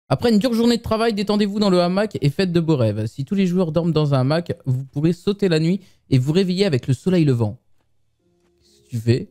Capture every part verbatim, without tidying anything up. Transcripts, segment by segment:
Après une dure journée de travail, détendez-vous dans le hamac et faites de beaux rêves. Si tous les joueurs dorment dans un hamac, vous pourrez sauter la nuit et vous réveiller avec le soleil levant. Qu'est-ce que tu fais?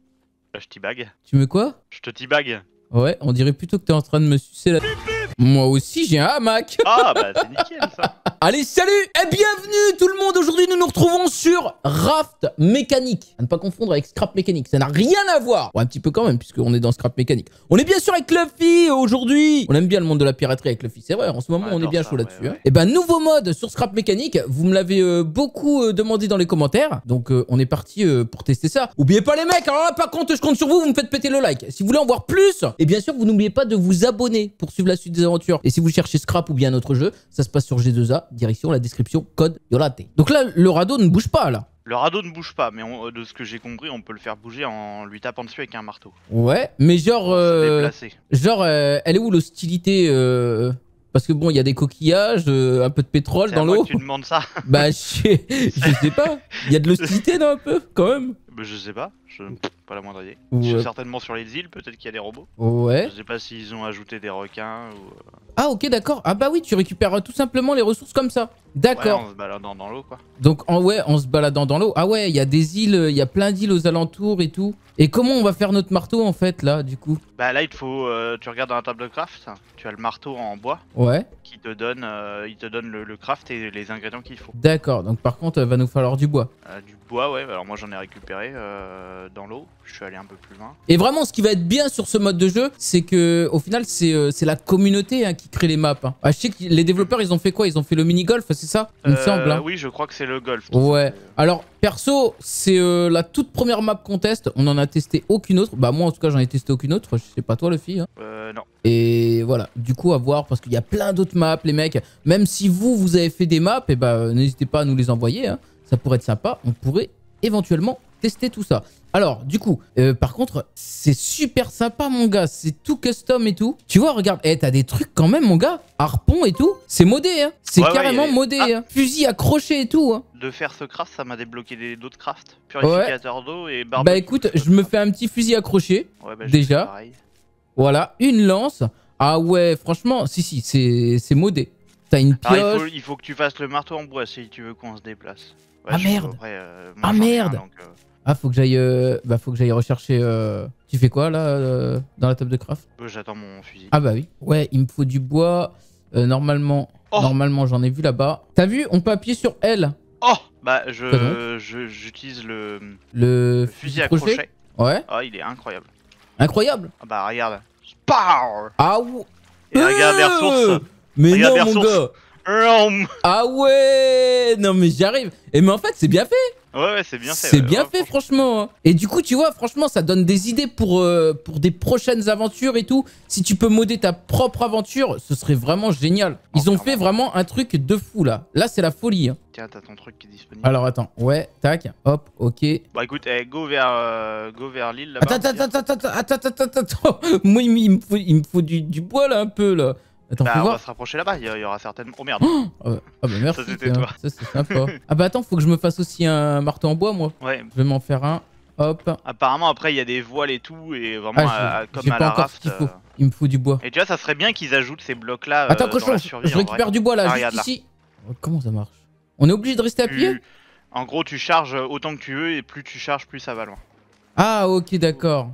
Je t'y-bag. Tu me quoi? Je te t'y-bag. Ouais, on dirait plutôt que t'es en train de me sucer la... Moi aussi, j'ai un hamac. Ah, bah c'est nickel ça. Allez, salut et bienvenue tout le monde. Aujourd'hui, nous nous retrouvons sur Raft Mécanique. À ne pas confondre avec Scrap Mécanique. Ça n'a rien à voir. Bon, un petit peu quand même, puisqu'on est dans Scrap Mécanique. On est bien sûr avec Luffy aujourd'hui. On aime bien le monde de la piraterie avec Luffy. C'est vrai, en ce moment, Ouais, on est bien ça, chaud ouais, là-dessus. ouais. Hein. Et ben, nouveau mode sur Scrap Mécanique. Vous me l'avez euh, beaucoup euh, demandé dans les commentaires. Donc, euh, on est parti euh, pour tester ça. Oubliez pas les mecs. Alors là, par contre, je compte sur vous. Vous me faites péter le like. Si vous voulez en voir plus, et bien sûr, vous n'oubliez pas de vous abonner pour suivre la suite des aventures. Et si vous cherchez Scrap ou bien un autre jeu, ça se passe sur G deux A, direction la description, code Yolate. Donc là, le radeau ne bouge pas là. Le radeau ne bouge pas, mais on- de ce que j'ai compris, on peut le faire bouger en lui tapant dessus avec un marteau. Ouais, mais genre, Pour se euh, déplacer. genre, euh, elle est où l'hostilité euh, Parce que bon, il y a des coquillages, euh, un peu de pétrole C'est dans à moi l'eau. que tu demandes ça. Bah, je sais, je sais pas. Il y a de l'hostilité non un peu, quand même. Bah, je sais pas, je... pas la moindre idée. Ouais. Je suis certainement sur les îles, peut-être qu'il y a des robots. Ouais. Je sais pas s'ils ont ajouté des requins ou... euh, Ah ok, d'accord. Ah bah oui, tu récupères euh, tout simplement les ressources comme ça. Ouais, D'accord. en se baladant dans l'eau quoi. Donc en ouais, en se baladant dans l'eau. Ah ouais, il y a des îles, il y a plein d'îles aux alentours et tout. Et comment on va faire notre marteau en fait là, du coup? Bah là il te faut, euh, tu regardes dans la table de craft, tu as le marteau en bois Ouais. qui te donne, euh, il te donne le, le craft et les ingrédients qu'il faut. D'accord. Donc par contre, il va nous falloir du bois. Euh, du bois ouais, alors moi j'en ai récupéré euh, dans l'eau, je suis allé un peu plus loin. Et vraiment, ce qui va être bien sur ce mode de jeu, c'est que au final, c'est euh, c'est la communauté hein, qui crée les maps. Hein. Ah, je sais que les développeurs, ils ont fait quoi? Ils ont fait le mini-golf, c'est ça? Il me Euh, semble. Hein. Oui je crois que c'est le golf. Ouais. Alors, perso, c'est euh, la toute première map qu'on teste. On en a testé aucune autre. Bah moi, en tout cas, j'en ai testé aucune autre. Je sais pas toi, Luffy. Hein. Euh non. Et voilà. Du coup, à voir, parce qu'il y a plein d'autres maps, les mecs. Même si vous, vous avez fait des maps, et bah, euh, n'hésitez pas à nous les envoyer. Hein. Ça pourrait être sympa. On pourrait éventuellement tester tout ça. Alors, du coup, euh, par contre, c'est super sympa, mon gars. C'est tout custom et tout. Tu vois, regarde, eh, t'as des trucs quand même, mon gars. Harpon et tout. C'est modé, hein. C'est Ouais, ouais, carrément y a- modé. Ah. Hein. Fusil accroché et tout, hein. De faire ce craft ça m'a débloqué des- d'autres crafts. Purificateur d'eau et barbecue. Bah écoute, je me fais un petit fusil accroché. Ouais, bah, je déjà. fais pareil. Voilà, une lance. Ah ouais, franchement, si, si, c'est c'est modé. T'as une Alors, pioche. il, faut, il faut que tu fasses le marteau en bois si tu veux qu'on se déplace. Ouais, Ah, je- merde. après, euh, moi, Ah, j'en ai merde. un, donc, euh, Ah, faut que j'aille euh, bah, faut que j'aille rechercher... euh, Tu fais quoi, là, euh, dans la table de craft? euh, J'attends mon fusil. Ah bah oui. Ouais, il me faut du bois. Euh, normalement, Oh. normalement j'en ai vu là-bas. T'as vu? On peut appuyer sur L. Oh Bah, Quoi je je- j'utilise le, Le, le fusil à crochet. Ouais. Ah, il est incroyable. Incroyable. Ah bah, regarde. Pow Ah ouais. Et regarde les Euh, ressources. Mais Regarde non, les mon ressources. gars. Hum. Ah ouais. Non, mais j'arrive. Et mais en fait, c'est bien fait. Ouais, ouais, c'est bien fait. C'est ouais, bien ouais, fait, franchement. hein. Et du coup, tu vois, franchement, ça donne des idées pour, euh, pour des prochaines aventures et tout. Si tu peux modder ta propre aventure, ce serait vraiment génial. Ils ont fait vraiment un truc de fou, là. Là, c'est la folie. hein. Tiens, t'as ton truc qui est disponible. Alors, attends. Ouais, tac. Hop, ok. Bah, écoute, eh, go vers, euh, go vers l'île là-bas. Attends, attends, attends, attends, attends, attends, attends, attends. Moi, il me- il me faut, il me faut du, du bois, là, un peu, là. Attends, Bah, faut on va voir. se rapprocher là-bas, il y, il y aura certainement... Oh merde. Ah bah, ah bah, merci. Ça, c'était tiens. toi. Ça, c'est sympa. Ah bah, attends, faut que je me fasse aussi un marteau en bois, moi. Ouais, Je vais m'en faire un. Hop. apparemment après il y a des voiles et tout, et vraiment Ah, à- j'ai- comme j'ai à pas la encore ce raft. qu'il faut. euh, Il me faut du bois. Et tu vois, ça serait bien qu'ils ajoutent ces blocs là. Attends, euh, cochon, dans la je, survie, je en récupère vrai. du bois là, Ah, juste regarde là. ici. Oh, comment ça marche? On est obligé de rester appuyé? Tu- En gros, tu charges autant que tu veux, et plus tu charges, plus ça va loin. Ah, ok, d'accord.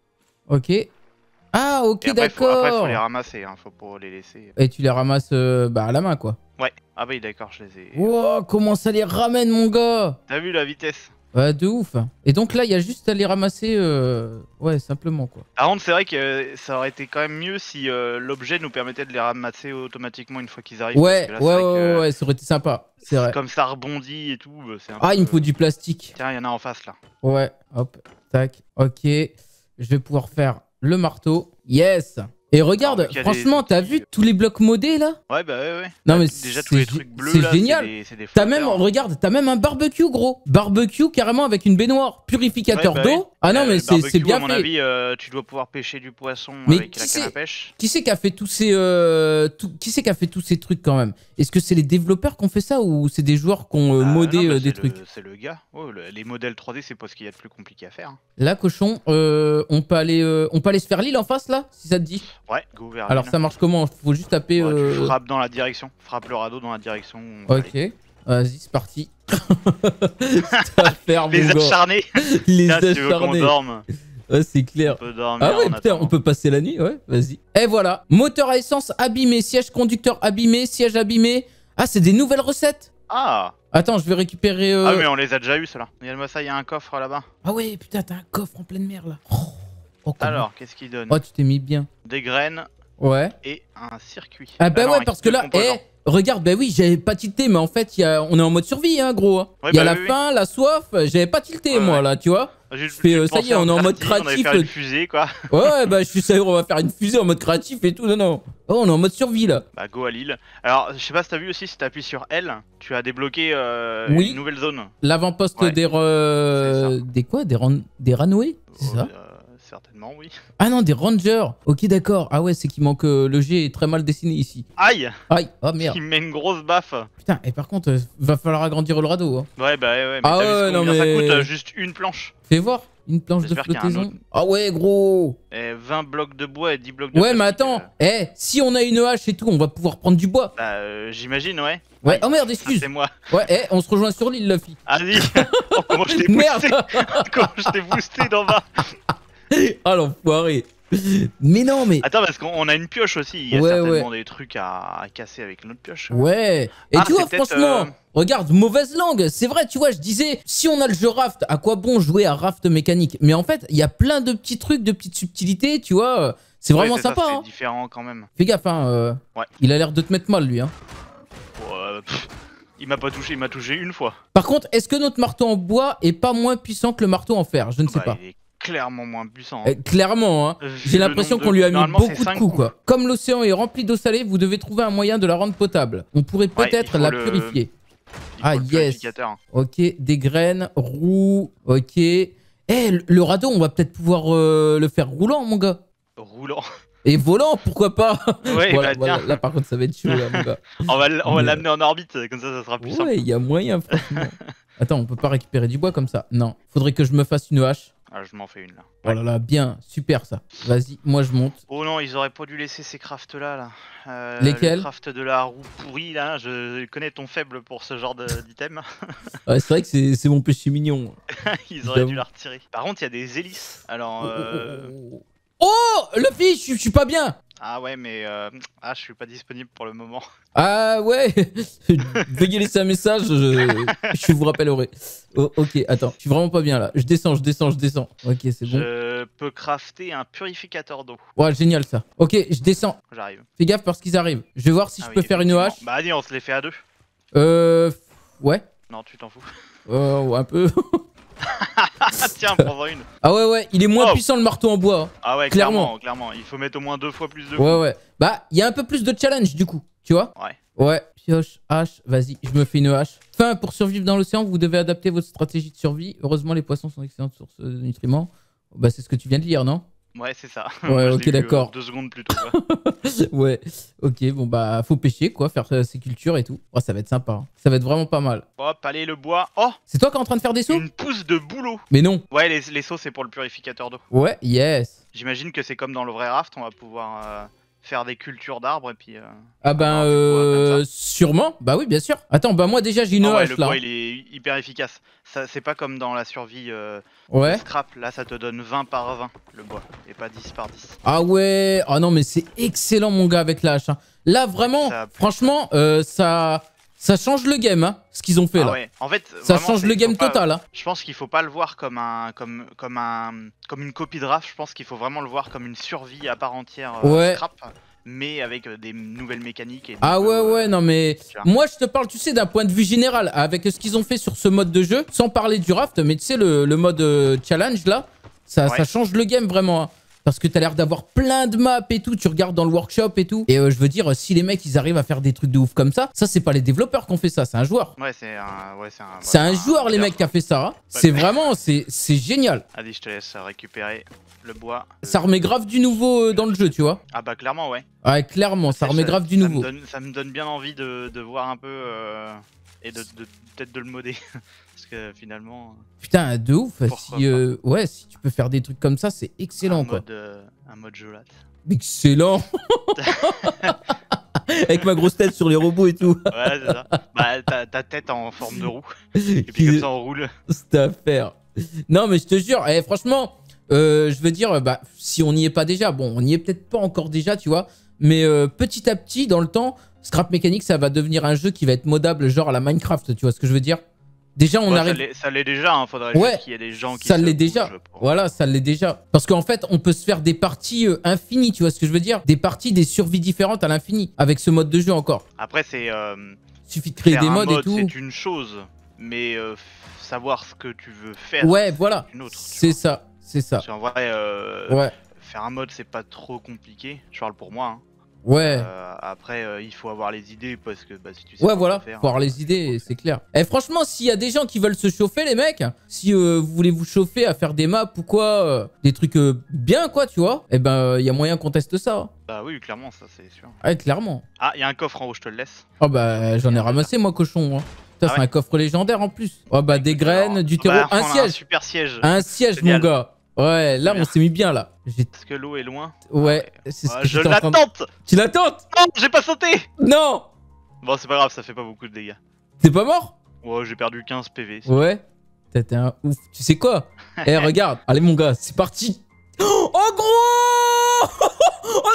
Ok. Ah, ok, Et après, faut, après, faut d'accord. les ramasser, hein, faut pas les laisser. Et tu les ramasses euh, bah, à la main, quoi. Ouais, ah bah oui, d'accord, je les ai. Wow, comment ça les ramène, mon gars? T'as vu la vitesse? Ouais, de ouf. Et donc là, il y a juste à les ramasser, euh... ouais, simplement, quoi. Par contre, c'est vrai que euh, ça aurait été quand même mieux si euh, l'objet nous permettait de les ramasser automatiquement une fois qu'ils arrivent. Ouais, parce ouais, que là, c'est ouais, vrai que, ouais, ouais, ça aurait été sympa. C'est vrai. Comme ça rebondit et tout, bah, c'est un Ah, peu- il me faut du plastique. Tiens, il y en a en face là. Ouais, hop, tac, ok. Je vais pouvoir faire le marteau. Yes. Et regarde, Alors, qu'il y a des franchement, t'as outils, vu euh, tous les blocs modés là? Ouais, bah ouais, ouais. Non, Bah, mais déjà, tous c'est les gé- trucs bleus c'est là, génial. c'est des, c'est des T'as même, flotteurs. regarde, t'as même un barbecue, gros. Barbecue carrément avec une baignoire. Purificateur Ouais, bah d'eau. Ah non, Euh, mais c'est barbecue, c'est bien à mon fait. avis, euh, tu dois pouvoir pêcher du poisson Mais avec qui la c'est- canne à pêche. Qui c'est qui a fait tous ces euh, tout- qui c'est qui a fait tous ces trucs quand même? Est-ce que c'est les développeurs qui ont fait ça ou c'est des joueurs qui ont euh, Ah, modé non, bah, euh, des c'est trucs? le- C'est le gars. Oh, le- les modèles trois D, c'est pas ce qu'il y a de plus compliqué à faire. hein. Là, cochon, euh, on peut aller euh, on peut aller se faire l'île en face là, si ça te dit. Ouais, go vers Alors l'île. ça marche comment? Faut juste taper. Ouais, euh, Tu frappes dans la direction. Frappe le radeau dans la direction. où on va aller. Ok, vas-y, c'est parti. C'est à faire, Les mon gars. acharnés. Les Tiens, si tu veux qu'on acharnés. dorme, Ouais, c'est on clair. peut dormir. Ah ouais, en putain, attendant. on peut passer la nuit, ouais, vas-y. Et voilà, moteur à essence abîmé, siège conducteur abîmé, siège abîmé. Ah, c'est des nouvelles recettes. Ah. Attends, je vais récupérer... euh, Ah, mais on les a déjà eu, ceux-là. Regarde-moi ça, il y a un coffre là-bas. Ah ouais, putain, t'as un coffre en pleine mer, là. Oh, oh, comment- Alors, qu'est-ce qu'il donne? Oh, tu t'es mis bien. Des graines Ouais. et un circuit. Ah bah non, ouais, avec parce que deux là, eh, composants. regarde, bah oui, j'avais pas tilté, mais en fait, il y a... on est en mode survie, hein, gros. hein. Ouais, Il y a bah la oui, faim, la soif, j'avais pas tilté, Ouais, moi, ouais. là, tu vois. J'ai- je fais, j'ai euh, ça y pensé est, on est en mode partie, On allait créatif, faire euh, une fusée, quoi. Ouais, ouais, bah je suis sérieux, on va faire une fusée en mode créatif et tout, non, non. Oh, on est en mode survie, là. Bah, go à Lille. Alors, je sais pas si t'as vu aussi, si t'appuies sur L, tu as débloqué euh, Oui. une nouvelle zone. L'avant-poste Ouais, des... re- Des quoi? Des, ran... des runways? C'est ça? Euh, Certainement, oui. Ah non, des rangers. Ok, d'accord. Ah ouais, c'est qu'il manque... euh, le G est très mal dessiné ici. Aïe. Aïe, oh merde. Il me met une grosse baffe. Putain, et par contre, euh, va falloir agrandir le radeau. Hein. Ouais, bah ouais, ouais. Mais Ah t'as vu ouais, ce non, combien mais- ça coûte euh, juste une planche. Fais voir. Une planche de J'espère qu'il y a un flottaison. autre. Ah ouais, gros. Et vingt blocs de bois et dix blocs de Ouais, mais plastique, attends. euh, Eh, si on a une hache et tout, on va pouvoir prendre du bois. Bah, euh, j'imagine, ouais. Ouais, oh merde, Ça, excuse. c'est moi. Ouais, eh, on se rejoint sur l'île, la fille. Allez. Oh, comment je t'ai Merde. boosté. Comment je t'ai boosté d'en bas. Ah l'enfoiré. Mais non, mais... Attends, parce qu'on on a une pioche aussi. Il y a Ouais, certainement des trucs à, à casser avec notre pioche. Ouais. Et Ah, tu vois, c'est peut-être, franchement, euh, regarde, mauvaise langue. C'est vrai, tu vois, je disais, si on a le jeu Raft, à quoi bon jouer à Raft mécanique? Mais en fait, il y a plein de petits trucs, de petites subtilités, tu vois. euh, C'est Ouais, vraiment c'est ça, sympa. c'est hein. différent quand même. Fais gaffe, hein. euh, Ouais. Il a l'air de te mettre mal, lui. Hein. Euh, pff, il m'a pas touché, il m'a touché une fois. Par contre, est-ce que notre marteau en bois est pas moins puissant que le marteau en fer? Je ne sais Bah, pas. il est clairement moins puissant. Euh, clairement, hein. Vu J'ai le l'impression nombre qu'on de- lui a mis Normalement, beaucoup c'est de cinq coups, quoi. Comme l'océan est rempli d'eau salée, vous devez trouver un moyen de la rendre potable. On pourrait Ouais, peut-être il faut la le- purifier. Il Ah, faut le yes. purificateur. Ok, des graines, roue, ok. Eh, le- le radeau, on va peut-être pouvoir euh, le faire roulant, mon gars. Roulant. Et volant, pourquoi pas? Ouais, Voilà, bah voilà, tiens. là, par contre, ça va être chaud, là, mon gars. On va l- on va Mais- l'amener en orbite, comme ça, ça sera plus simple. Ouais, il y a moyen, franchement. Attends, on peut pas récupérer du bois comme ça? Non. Faudrait que je me fasse une hache. Ah, je m'en fais une là. Oh là là, bien, super ça. Vas-y, moi je monte. Oh non, ils auraient pas dû laisser ces crafts là. là. Euh, Lesquels Le craft de la roue pourrie là, je connais ton faible pour ce genre de- d'item. Ouais, c'est vrai que c'est c'est mon péché mignon. Ils auraient J'avoue. dû la retirer. Par contre, il y a des hélices. Alors, euh... Oh, oh, le fils, je je suis pas bien. ah ouais, mais euh... ah, je suis pas disponible pour le moment. Ah ouais. Veuillez laisser un message, je, je vous rappellerai. Oh, ok, attends, je suis vraiment pas bien là. Je descends, je descends, je descends. Ok, c'est bon. Je peux crafter un purificateur d'eau. Ouais, génial ça. Ok, je descends. J'arrive. Fais gaffe parce qu'ils arrivent. Je vais voir si Ah je oui, peux faire une hache. effectivement. Bah allez, on se les fait à deux. Euh... Ouais. Non, tu t'en fous. Euh, ouais, un peu. Ah tiens, prends-en une. Ah ouais, ouais, il est moins Oh. puissant le marteau en bois. Ah ouais, Clairement. clairement, clairement. Il faut mettre au moins deux fois plus de Ouais, ouais. Bah, il y a un peu plus de challenge du coup, tu vois. Ouais. Ouais, pioche, hache, vas-y, je me fais une hache. Fin, pour survivre dans l'océan, vous devez adapter votre stratégie de survie. Heureusement, les poissons sont d'excellentes sources de nutriments. Bah, c'est ce que tu viens de lire, non? Ouais, c'est ça. Ouais, Moi, je ok, l'ai vu, euh, d'accord. Deux secondes plus tôt. quoi. Ouais, ok, bon bah, faut pêcher, quoi, faire euh, ses cultures et tout. Oh, ça va être sympa, hein. Ça va être vraiment pas mal. Hop, allez, le bois. Oh, C'est toi qui es en train de faire des sauts? une pousse de boulot. Mais non. Ouais, les, les seaux, c'est pour le purificateur d'eau. Ouais, yes. J'imagine que c'est comme dans le vrai raft, on va pouvoir euh, faire des cultures d'arbres et puis... euh, Ah ben, avoir du bois euh, comme ça. sûrement. Bah oui, bien sûr. Attends, bah moi déjà, j'ai une Ah ouais, hache le là. bois, il est hyper efficace. Ça, c'est pas comme dans la survie euh, Ouais. scrap. Là, ça te donne vingt par vingt, le bois, et pas dix par dix. Ah ouais. Ah non, mais c'est excellent, mon gars, avec la hache. hein. Là, vraiment, Ça a plu, franchement, euh, ça, ça change le game, hein, ce qu'ils ont fait Ah là. ouais, en fait, Ça vraiment, change c'est- le faut game pas- total. Hein. Je pense qu'il faut pas le voir comme un, comme, comme un, comme une copie de raft. Je pense qu'il faut vraiment le voir comme une survie à part entière euh, Ouais. scrap, mais avec euh, des nouvelles mécaniques. Et Ah donc, ouais, euh, ouais, non mais... tu vois. Moi, je te parle, tu sais, d'un point de vue général, avec ce qu'ils ont fait sur ce mode de jeu, sans parler du raft, mais tu sais, le, le mode euh, challenge là, ça, Ouais. ça change le game vraiment. hein. Parce que t'as l'air d'avoir plein de maps et tout. Tu regardes dans le workshop et tout. Et euh, je veux dire, si les mecs, ils arrivent à faire des trucs de ouf comme ça, ça, c'est pas les développeurs qui ont fait ça, c'est un joueur. Ouais, c'est un... Ouais, c'est un... C'est un joueur, les mecs, qui a fait ça. Hein. C'est vraiment... C'est génial. Allez, je te laisse récupérer le bois. Ça remet grave du nouveau euh, dans le jeu, tu vois. Ah bah clairement, ouais. Ouais, clairement, ça remet grave du ça nouveau. Me donne, ça me donne bien envie de, de voir un peu... Euh, et de, de peut-être de le modder. Parce que finalement... Putain, de ouf. Si, euh, ouais, si tu peux faire des trucs comme ça, c'est excellent, un quoi. Mode, euh, un mode gelate. Excellent. Avec ma grosse tête sur les robots et tout. Ouais, c'est ça. Bah, ta, ta tête en forme de roue. Et puis comme ça, on roule. C'est à faire. Non, mais je te jure, eh, franchement, euh, je veux dire, bah, si on n'y est pas déjà, bon, on n'y est peut-être pas encore déjà, tu vois, mais euh, petit à petit, dans le temps, Scrap Mechanic, ça va devenir un jeu qui va être modable, genre à la Minecraft, tu vois ce que je veux dire? Déjà, on ouais, arrive... Ça l'est déjà, hein. Faudrait ouais, juste qu'il y ait des gens qui... Ça l'est déjà, pour... voilà, ça l'est déjà. Parce qu'en fait, on peut se faire des parties euh, infinies, tu vois ce que je veux dire? Des parties, des survies différentes à l'infini, avec ce mode de jeu encore. Après, c'est... Euh, suffit de créer des modes mode, et tout. C'est une chose, mais euh, savoir ce que tu veux faire, ouais, voilà, c'est ça, c'est ça. En vrai, euh, ouais. faire un mode, c'est pas trop compliqué, je parle pour moi. Hein. Ouais. Euh, après, euh, il faut avoir les idées parce que bah, si tu sais ouais, voilà, faire, faut avoir les idées, c'est clair. Et franchement, s'il y a des gens qui veulent se chauffer, les mecs, si euh, vous voulez vous chauffer à faire des maps ou quoi, euh, des trucs euh, bien, quoi, tu vois, et ben, il euh, y a moyen qu'on teste ça. Bah oui, clairement, ça c'est sûr. Ouais, clairement. Ah, il y a un coffre en haut, je te le laisse. Oh bah, j'en ai ramassé, moi, cochon. Hein. Putain, ah c'est ouais. un coffre légendaire en plus. Oh bah, des graines, alors, du terreau, bah, un siège. Un super siège. Un siège, mon gars. Ouais, là, on s'est mis bien, là. Est-ce que l'eau est loin? Ouais, ah ouais. c'est ce ah, que je la tente. Tu la tentes? Non, j'ai pas sauté. Non. Bon, c'est pas grave, ça fait pas beaucoup de dégâts. T'es pas mort? Ouais, j'ai perdu quinze P V. Ouais. T'es un ouf. Tu sais quoi? Eh, hey, regarde. Allez, mon gars, c'est parti. Oh, gros. Oh,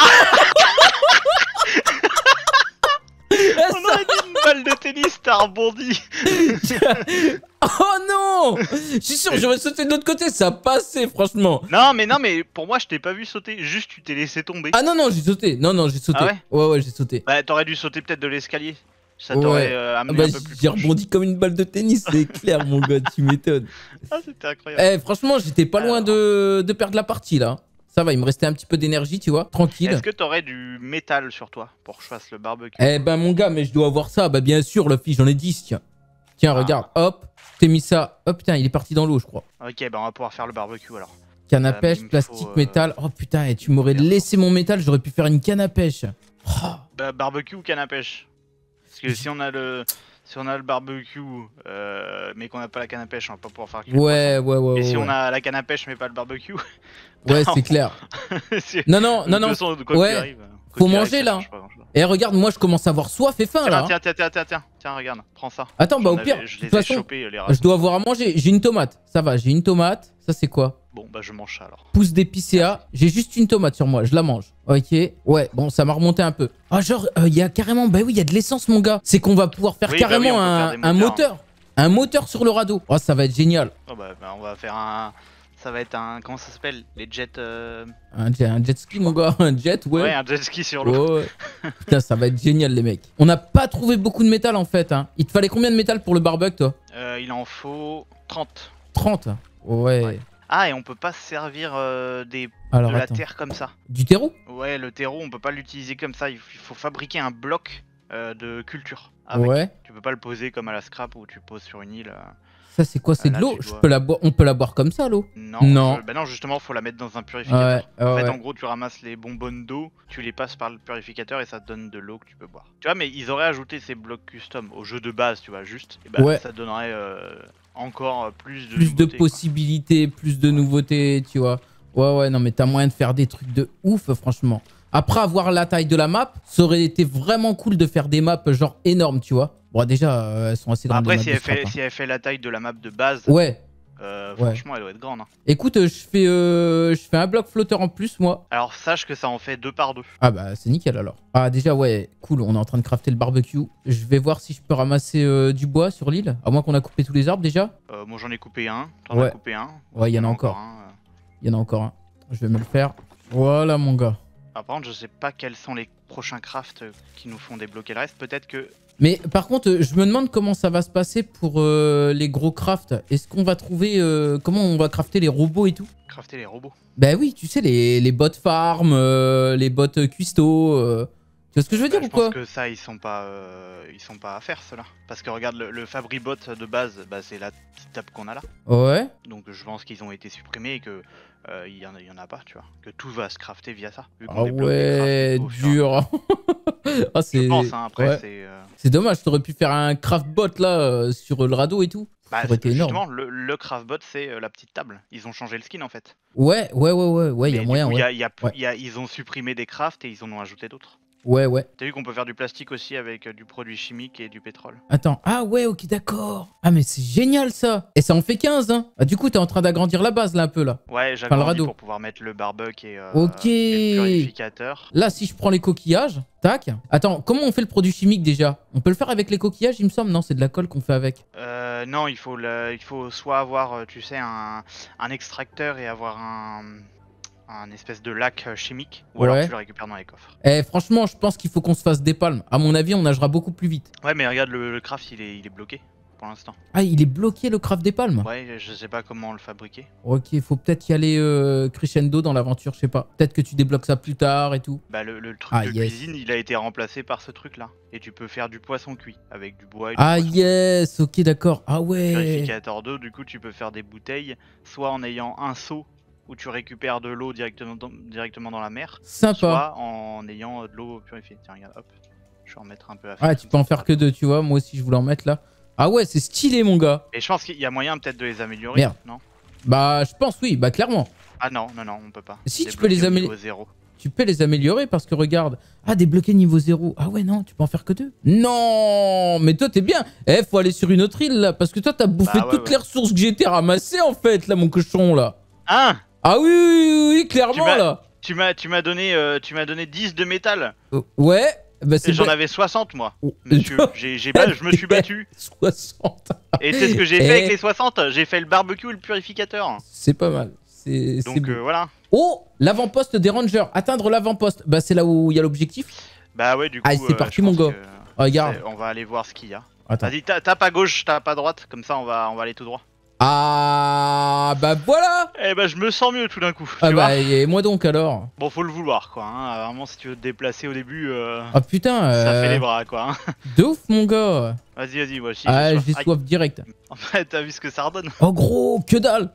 on aurait dit une balle de tennis, t'as rebondi. Oh non. Je suis sûr, j'aurais sauté de l'autre côté, ça a passé, franchement. Non, mais non, mais pour moi, je t'ai pas vu sauter, juste tu t'es laissé tomber. Ah non, non, j'ai sauté. Non, non, j'ai sauté. Ah ouais, ouais, ouais j'ai sauté. Bah, t'aurais dû sauter peut-être de l'escalier. Ça t'aurait ouais. euh, amené bah, un peu plus J'ai rebondi comme une balle de tennis, c'est clair, mon gars, tu m'étonnes. Ah, c'était incroyable. Eh, franchement, j'étais pas loin de, de perdre la partie, là. Ça va, il me restait un petit peu d'énergie, tu vois, tranquille. Est-ce que t'aurais du métal sur toi pour que je fasse le barbecue? Eh ben, mon gars, mais je dois avoir ça. Bah, bien sûr, le fils, j'en ai dix, tiens. Tiens, ah. regarde, hop, t'ai mis ça. Oh putain, il est parti dans l'eau, je crois. Ok, bah on va pouvoir faire le barbecue alors. Canne à pêche, euh, plastique, faut, métal. Oh putain, et tu m'aurais laissé mon métal, j'aurais pu faire une canne à pêche. Oh. Bah, barbecue ou canne à pêche? Parce que si on a le... Si on a le barbecue, euh, mais qu'on n'a pas la canne à pêche, on va pas pouvoir faire cuire. Ouais, ouais, ouais. Et ouais, si ouais. on a la canne à pêche mais pas le barbecue. Ouais, c'est clair. non, non, non, non. Ouais. Arrive, faut manger arrive, là. Et regarde, moi je commence à avoir soif et faim tiens, là. Tiens, tiens, tiens, tiens, tiens, tiens, regarde, prends ça. Attends, bah au pire, je de toute façon, chopés, je dois avoir à manger. J'ai une tomate, ça va, j'ai une tomate. Ça c'est quoi? Bon, bah je mange ça alors. Pousse d'épicéa. J'ai juste une tomate sur moi, je la mange. Ok, ouais, bon, ça m'a remonté un peu. Ah, genre, il euh, y a carrément, bah oui, il y a de l'essence, mon gars. C'est qu'on va pouvoir faire oui, carrément bah oui, un, un moteur. Un moteur sur le radeau. Oh, ça va être génial. Oh, bah, bah on va faire un. Ça va être un... Comment ça s'appelle? Les jets... Euh... Un, jet, un jet ski, mon gars. Un jet, ouais. Ouais, un jet ski sur l'eau. Ouais, ouais. Putain, ça va être génial, les mecs. On n'a pas trouvé beaucoup de métal, en fait. Hein. Il te fallait combien de métal pour le barbecue, toi? euh, Il en faut trente. trente? Ouais. ouais. Ah, et on peut pas se servir euh, des... Alors, de la attends. terre comme ça. Du terreau? Ouais, le terreau, on peut pas l'utiliser comme ça. Il faut fabriquer un bloc euh, de culture. Avec. Ouais. Tu peux pas le poser comme à la scrap où tu poses sur une île. Euh... Ça c'est quoi? C'est de l'eau? dois... peux la boire... On peut la boire comme ça, l'eau? Non, non. Je... Bah non, justement, faut la mettre dans un purificateur. Ouais, en ouais. fait, en gros, tu ramasses les bonbonnes d'eau, tu les passes par le purificateur et ça te donne de l'eau que tu peux boire. Tu vois, mais ils auraient ajouté ces blocs custom au jeu de base, tu vois, juste. Et bah, ouais. ça donnerait euh, encore plus de Plus de possibilités, quoi. Plus de nouveautés, tu vois. Ouais, ouais, non, mais t'as moyen de faire des trucs de ouf, franchement. Après avoir la taille de la map, ça aurait été vraiment cool de faire des maps genre énormes, tu vois. Bon, déjà, euh, elles sont assez grandes. Après, si elle, fait, hein. si elle fait la taille de la map de base, ouais. Euh, franchement, ouais. Elle doit être grande. Hein. Écoute, je fais, euh, je fais un bloc flotteur en plus, moi. Alors, sache que ça en fait deux par deux. Ah bah, c'est nickel alors. Ah, déjà, ouais, cool, on est en train de crafter le barbecue. Je vais voir si je peux ramasser euh, du bois sur l'île. À moins qu'on a coupé tous les arbres déjà. Euh, moi, j'en ai coupé un. T'en ouais. as coupé un. Ouais, il y en a encore. Il y en a encore un. Je vais me le faire. Voilà, mon gars. Ah, par contre, je sais pas quels sont les prochains crafts qui nous font débloquer le reste. Peut-être que Mais par contre, je me demande comment ça va se passer pour euh, les gros crafts. Est-ce qu'on va trouver... Euh, comment on va crafter les robots et tout? Crafter les robots. Bah oui, tu sais, les, les bots farm, euh, les bots cuistot... Euh, tu vois ce que je veux Bah, dire je ou quoi? pense que ça, ils sont pas, euh, ils sont pas à faire, cela. Parce que regarde, le, le Fabribot de base, bah, c'est la petite table qu'on a là. Ouais. Donc je pense qu'ils ont été supprimés et que euh, il y, en a- il y en a pas, tu vois. Que tout va se crafter via ça. Vu qu'on Ah débloque des ouais, crafts au fur et à mesure. dur. Ah, Je c'est... pense, hein, après, ouais. c'est... euh, C'est dommage, t'aurais pu faire un craft bot là, euh, sur le radeau et tout. Bah, Ça aurait été énorme. justement, le, le Craftbot, c'est euh, la petite table. Ils ont changé le skin, en fait. Ouais, ouais, ouais, ouais, ouais, il y Mais a du moyen, coup, il y ouais. a- il y a plus- Ouais. il y a- ils ont supprimé des crafts et ils en ont ajouté d'autres. Ouais, ouais. T'as vu qu'on peut faire du plastique aussi avec euh, du produit chimique et du pétrole. Attends, ah ouais, ok, d'accord. Ah mais c'est génial ça. Et ça en fait quinze, hein. Ah, du coup, t'es en train d'agrandir la base là un peu là. Ouais, Enfin, le j'agrandis radeau. pour pouvoir mettre le barbecue et, euh, Ok. et le purificateur. Là, si je prends les coquillages, tac. Attends, comment on fait le produit chimique déjà? On peut le faire avec les coquillages, il me semble? Non, c'est de la colle qu'on fait avec. Euh, non, il faut, le, il faut soit avoir, euh, tu sais, un, un extracteur et avoir un, un espèce de lac euh, chimique, ou alors Ouais. tu le récupères dans les coffres. Eh, franchement, je pense qu'il faut qu'on se fasse des palmes. À mon avis, on nagera beaucoup plus vite. Ouais, mais regarde, le, le craft, il est, il est bloqué pour l'instant. Ah, il est bloqué le craft des palmes? Ouais, je sais pas comment le fabriquer. Ok, faut peut-être y aller euh, crescendo dans l'aventure, je sais pas. Peut-être que tu débloques ça plus tard et tout. Bah, le, le truc Ah, de yes. cuisine, il a été remplacé par ce truc-là. Et tu peux faire du poisson cuit avec du bois et du Ah poisson. yes, ok, d'accord. Ah ouais. Purificateur d'eau, du coup, tu peux faire des bouteilles, soit en ayant un seau où tu récupères de l'eau directement dans, directement dans la mer, Sympa. soit en ayant euh, de l'eau purifiée. Tiens, regarde, hop, je vais en mettre un peu à faire. Ah, tu peux en faire que deux, tu vois. Moi aussi, je voulais en mettre là. Ah ouais, c'est stylé, mon gars. Et je pense qu'il y a moyen peut-être de les améliorer, Merde. non? Bah, je pense, oui, bah clairement. Ah non, non, non, on peut pas. Si, tu Débloquer peux les au améliorer. niveau zéro. Tu peux les améliorer parce que regarde. Ah, débloquer niveau zéro. Ah ouais, non, tu peux en faire que deux. Non, mais toi, t'es bien. Eh, faut aller sur une autre île là. Parce que toi, t'as bouffé Bah ouais, toutes ouais. les ressources que j'ai été ramassées en fait, là, mon cochon là. Hein? Ah oui, oui, oui, oui, clairement m'as- là. Tu m'as tu m'as donné, euh, tu m'as donné dix de métal. Euh, ouais, bah Et c'est j'en pas- avais soixante, moi. Oh, Monsieur, j'ai, j'ai pas- je me suis battu. soixante. Et tu sais ce que j'ai Eh. fait avec les soixante? J'ai fait le barbecue et le purificateur. C'est pas mal. C'est c'est Donc beau. euh, voilà. Oh, l'avant-poste des rangers. Atteindre l'avant-poste. Bah, c'est là où il y a l'objectif. Bah ouais, du coup. Ah, c'est euh, parti, je mon pense gars. que Regarde. c'est- On va aller voir ce qu'il y a. Attends. Vas-y, ta- tape à gauche, tape à droite, comme ça on va, on va aller tout droit. Ah, bah voilà. Eh bah je me sens mieux tout d'un coup. Ah tu bah, vois. et moi donc alors. Bon, faut le vouloir quoi. Hein. Vraiment, si tu veux te déplacer au début, euh, Ah putain. ça euh, fait les bras quoi. Hein. De ouf, mon gars. Vas-y, vas-y, moi aussi. Ah, j'ai j'ai soif. Aïe. soif direct. En fait, t'as vu ce que ça redonne? Oh, gros, que dalle.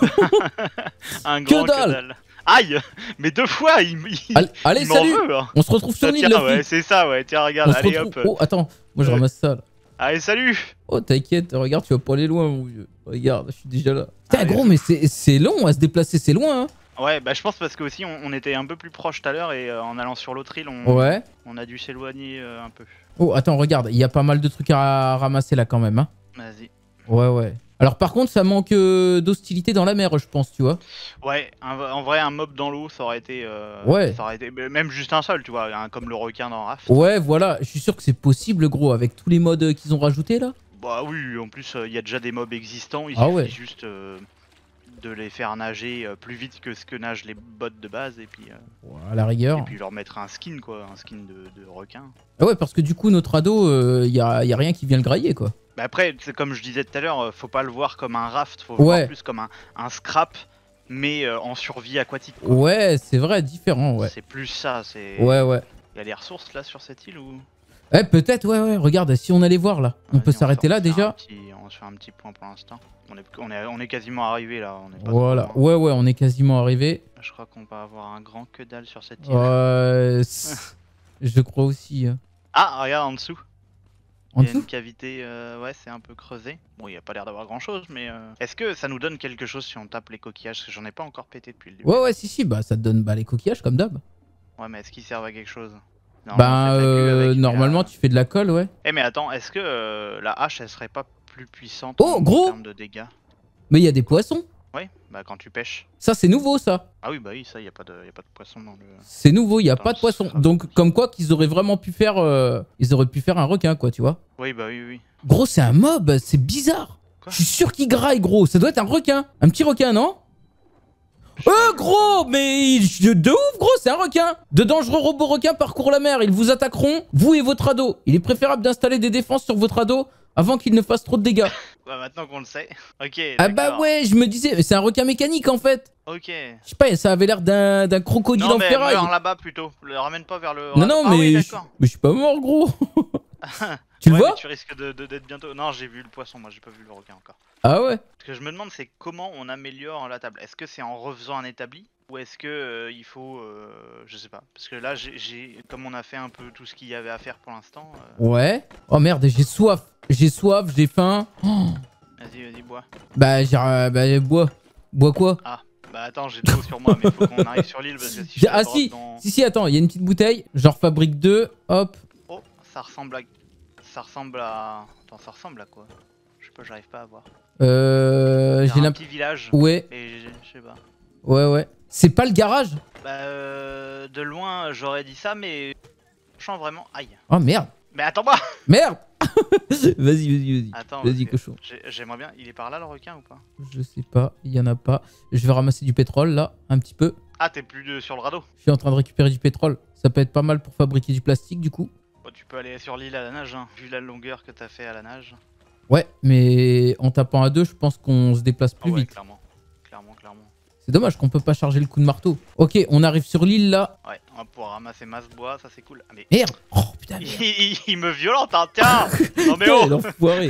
Un Que grand que dalle. dalle. Aïe! Mais deux fois, il, il, Allez, allez, il m'en salut. veut. Hein. On se retrouve sur Ça, l'île, tiens, la ouais, fille. c'est ça, ouais. Tiens, regarde, On se allez retrouve. hop. Oh, attends. Moi, je Euh. ramasse ça là. Allez, salut! Oh, t'inquiète, regarde, tu vas pas aller loin, mon vieux. Regarde, je suis déjà là. Putain, Allez. gros, mais c'est c'est long à se déplacer, c'est loin, hein. Ouais, bah je pense parce que aussi on, on était un peu plus proche tout à l'heure et euh, en allant sur l'autre île, on, Ouais. on a dû s'éloigner euh, un peu. Oh, attends, regarde, il y a pas mal de trucs à ramasser là quand même, hein. Vas-y. Ouais, ouais. Alors, par contre, ça manque euh, d'hostilité dans la mer, je pense, tu vois. Ouais, un- en vrai, un mob dans l'eau, ça aurait été. euh, Ouais. Ça aurait été mais même juste un seul, tu vois, un- comme le requin dans Raft. Ouais, voilà, je suis sûr que c'est possible, gros, avec tous les modes euh, qu'ils ont rajoutés là. Bah oui, en plus, il y a déjà des mobs existants, il Ah suffit ouais. juste euh, de les faire nager euh, plus vite que ce que nagent les bots de base et puis, euh, Ouais, à la rigueur. et puis leur mettre un skin, quoi, un skin de, de requin. Ah ouais, parce que du coup, notre ado, il y, a, y a rien qui vient le grailler, quoi. Bah après, c'est comme je disais tout à l'heure, euh, faut pas le voir comme un raft, faut le Ouais. voir plus comme un, un scrap, mais euh, en survie aquatique. quoi. Ouais, c'est vrai, différent, ouais. C'est plus ça, c'est. Ouais, ouais. Il y a des ressources là sur cette île ou. Eh, peut-être, ouais, ouais, regarde, si on allait voir là. On Vas-y, peut se- s'arrêter on là se fait un déjà. petit- On se fait un petit point pour l'instant. On est, on, est, on est quasiment arrivé là. On est pas Voilà, trop loin. ouais, ouais, on est quasiment arrivé. Je crois qu'on va avoir un grand que dalle sur cette île. Ouais, c'est- je crois aussi. hein. Ah, regarde en dessous. En Il y a dessous une cavité, euh, ouais, c'est un peu creusé. Bon, il n'y a pas l'air d'avoir grand chose, mais euh, est-ce que ça nous donne quelque chose si on tape les coquillages? Parce que j'en ai pas encore pété depuis le début. Ouais, ouais, si, si, bah ça te donne bah, les coquillages comme d'hab. Ouais, mais est-ce qu'ils servent à quelque chose? Non, Bah, on fait de la queue euh, avec, normalement, euh, tu fais de la colle, ouais. Eh, mais attends, est-ce que euh, la hache elle serait pas plus puissante Oh, en, gros en termes de dégâts? Mais il y a des poissons. Ouais, bah quand tu pêches. Ça, c'est nouveau, ça. Ah oui, bah oui, ça, il n'y a, pas de- y a pas de poisson dans le. C'est nouveau, il y a Dans pas le de poissons. scrap. Donc, comme quoi qu'ils auraient vraiment pu faire. euh, Ils auraient pu faire un requin, quoi, tu vois. Oui, bah oui, oui. Gros, c'est un mob, c'est bizarre. Quoi? Je suis sûr qu'il graille, gros. Ça doit être un requin. Un petit requin, non? Euh, gros, mais de, de ouf, gros, c'est un requin. De dangereux robots requins parcourent la mer. Ils vous attaqueront, vous et votre ado. Il est préférable d'installer des défenses sur votre ado avant qu'il ne fasse trop de dégâts. Bah maintenant qu'on le sait. Ok. Ah bah ouais, je me disais, c'est un requin mécanique en fait. Ok. Je sais pas, ça avait l'air d'un d'un crocodile non, en mais ferraille. meurs là-bas plutôt. Le ramène pas vers le. Non, non, ah, mais, oui, je, mais je suis pas mort, gros. Tu le ouais, vois? mais tu risques de, de, d'être bientôt. Non, j'ai vu le poisson, moi j'ai pas vu le requin encore. Ah ouais? Ce que je me demande, c'est comment on améliore la table. Est-ce que c'est en refaisant un établi ou est-ce que euh, il faut, euh, je sais pas. Parce que là, j'ai, comme on a fait un peu tout ce qu'il y avait à faire pour l'instant. Euh... Ouais. Oh merde, j'ai soif. J'ai soif, j'ai faim. Oh. Vas-y, vas-y, bois. Bah, j'ai, euh, bah, bois. Bois quoi? Ah, bah attends, j'ai de l'eau sur moi, mais faut qu'on arrive sur l'île parce que si je Ah si, dans... si, si, attends, il y a une petite bouteille. Genre fabrique deux, hop. Oh, ça ressemble à... Ça ressemble à... Attends, ça ressemble à quoi? Je sais pas, j'arrive pas à voir. Euh... J'ai un petit village. Ouais. Et je sais pas. Ouais, ouais. C'est pas le garage? Bah, euh, de loin, j'aurais dit ça, mais... Je sens vraiment... Aïe. Oh merde. Mais attends-moi. Merde. Vas-y, vas-y, vas-y. Attends, vas-y, cochon. J'aimerais bien... Il est par là, le requin, ou pas? Je sais pas, il y en a pas. Je vais ramasser du pétrole, là, un petit peu. Ah, t'es plus de... sur le radeau? Je suis en train de récupérer du pétrole. Ça peut être pas mal pour fabriquer du plastique, du coup. Bon, tu peux aller sur l'île à la nage, hein, vu la longueur que t'as fait à la nage. Ouais, mais en tapant à deux, je pense qu'on se déplace plus oh, ouais, vite. Clairement, clairement, clairement. C'est dommage qu'on peut pas charger le coup de marteau. Ok, on arrive sur l'île là. Ouais, on va pouvoir ramasser masse bois, ça c'est cool. Ah, mais... Merde. Oh putain, merde. il, il, il me violente, hein, tiens. Non mais oh. L'enfoiré.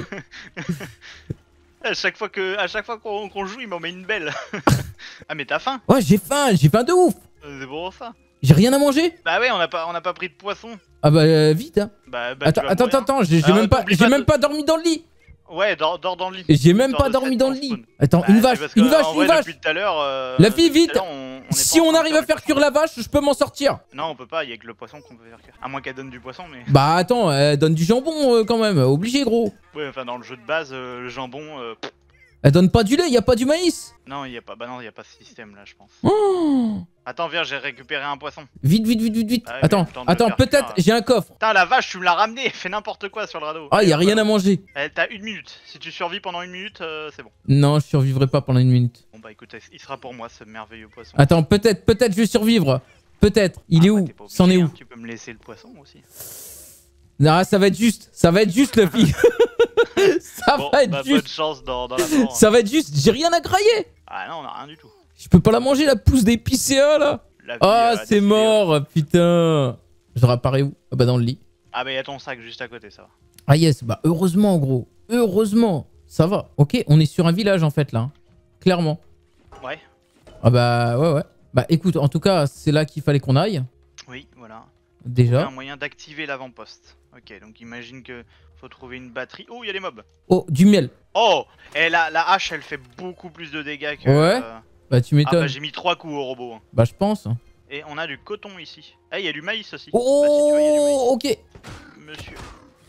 À chaque fois que, à chaque fois qu'on qu'on joue, il m'en met une belle. Ah mais t'as faim? Ouais, j'ai faim, j'ai faim de ouf. C'est pour ça. J'ai rien à manger? Bah ouais, on n'a pas, on a pas pris de poisson. Ah bah euh, vite hein. Bah, bah attends, attends, attends, attends, j'ai même pas, j'ai même pas dormi dans le lit. Ouais, dors, dors dans le lit. J'ai même pas dormi dans le lit. Attends, une vache, une vache, une vache. Depuis tout à l'heure. Euh, la fille, vite. On, on si on arrive à faire cuire la vache, je peux m'en sortir. Non, on peut pas, il y a que le poisson qu'on peut faire cuire. À moins qu'elle donne du poisson, mais. Bah attends, elle donne du jambon euh, quand même, obligé gros. Ouais, enfin dans le jeu de base, euh, le jambon. Euh... Elle donne pas du lait, y a pas du maïs. Non, y a pas, bah non, y a pas ce système là, je pense. Oh. Attends, viens, j'ai récupéré un poisson. Vite, vite, vite, vite, vite. Ah, attends, attends, peut-être j'ai un coffre. Putain, la vache, tu me l'as ramené, fais n'importe quoi sur le radeau. Ah, y a rien à manger. Eh, t'as une minute. Si tu survis pendant une minute, euh, c'est bon. Non, je survivrai pas pendant une minute. Bon bah écoute, il sera pour moi ce merveilleux poisson. Attends, peut-être, peut-être je vais survivre. Peut-être. Il ah, est bah, où? C'en est où? Hein, tu peux me laisser le poisson aussi. Non, ça va être juste. Ça va être juste, la fille. Ça bon, va être bah, juste. bonne chance dans, dans la mort. Ça va être juste. J'ai rien à grailler. Ah non, on a rien du tout. Je peux pas la manger, la pousse d'épicéa là. Ah, oh, c'est mort, putain. Je réapparais où? Ah bah dans le lit. Ah bah y'a ton sac juste à côté, ça va. Ah yes, bah heureusement gros. Heureusement. Ça va. Ok, on est sur un village en fait là. Hein. Clairement. Ouais. Ah bah ouais ouais. Bah écoute, en tout cas, c'est là qu'il fallait qu'on aille. Oui, voilà. Déjà. Un moyen d'activer l'avant-poste. Ok, donc imagine que faut trouver une batterie. Oh, il y a des mobs. Oh, du miel. Oh, et la, la hache, elle fait beaucoup plus de dégâts que... Ouais. Euh... Bah tu m'étonnes. Ah bah j'ai mis trois coups au robot. Hein. Bah je pense. Et on a du coton ici. Eh, il y a du maïs aussi. Oh, bah, si tu vois, y a du maïs. ok. Monsieur.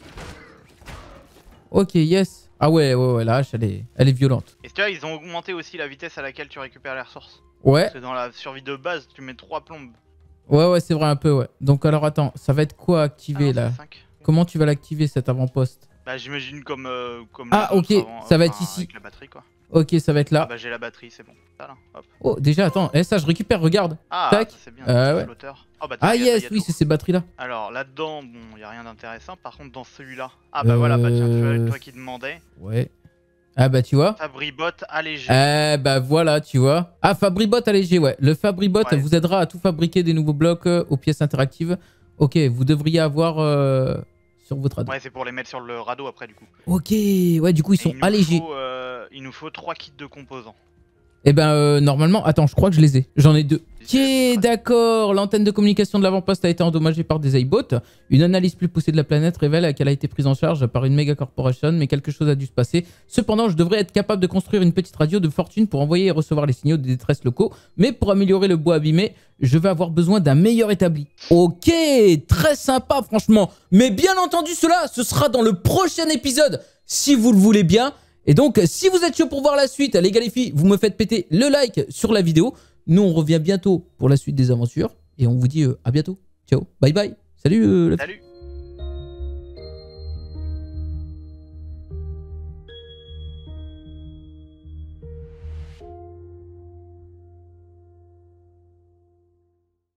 Ok, yes. Ah ouais, ouais, ouais, la hache, elle est, elle est violente. Et tu vois, ils ont augmenté aussi la vitesse à laquelle tu récupères les ressources. Ouais. Parce que dans la survie de base, tu mets trois plombes. Ouais, ouais, c'est vrai un peu, ouais. Donc alors attends, ça va être quoi activer ah non, là? cinq. Comment tu vas l'activer cet avant-poste? Bah j'imagine comme, euh, comme ah ok, avant, ça va enfin, être ici. avec la batterie, quoi. Ok, ça va être là. Ah bah j'ai la batterie, c'est bon. Ça, là, hop. Oh déjà attends, eh, ça je récupère, regarde. Ah tac. c'est bien, euh, ouais. flotteur. Oh, bah, ah y a, yes, y a oui, c'est ces batteries là. Alors là-dedans, bon, y a rien d'intéressant. Par contre dans celui-là, ah bah euh... voilà, bah tiens, tu vois, toi qui demandais. Ouais. Ah bah tu vois. Fabribot allégé. Eh bah voilà, tu vois. Ah, Fabribot allégé, ouais. Le Fabribot ouais. vous aidera à tout fabriquer des nouveaux blocs euh, aux pièces interactives. Ok, vous devriez avoir euh, sur votre radeau. Ouais, c'est pour les mettre sur le radeau après du coup. Ok, ouais, du coup ils sont il allégés. Faut, euh, il nous faut trois kits de composants. Eh ben euh, normalement, attends, je crois que je les ai. J'en ai deux. Ok, d'accord. L'antenne de communication de l'avant-poste a été endommagée par des iBots. Une analyse plus poussée de la planète révèle qu'elle a été prise en charge par une méga corporation, mais quelque chose a dû se passer. Cependant, je devrais être capable de construire une petite radio de fortune pour envoyer et recevoir les signaux des détresses locaux. Mais pour améliorer le bois abîmé, je vais avoir besoin d'un meilleur établi. Ok, très sympa franchement. Mais bien entendu, cela, ce sera dans le prochain épisode, si vous le voulez bien. Et donc, si vous êtes chaud pour voir la suite, les gars les filles, vous me faites péter le like sur la vidéo. Nous, on revient bientôt pour la suite des aventures. Et on vous dit euh, à bientôt. Ciao, bye bye. Salut euh, la Salut.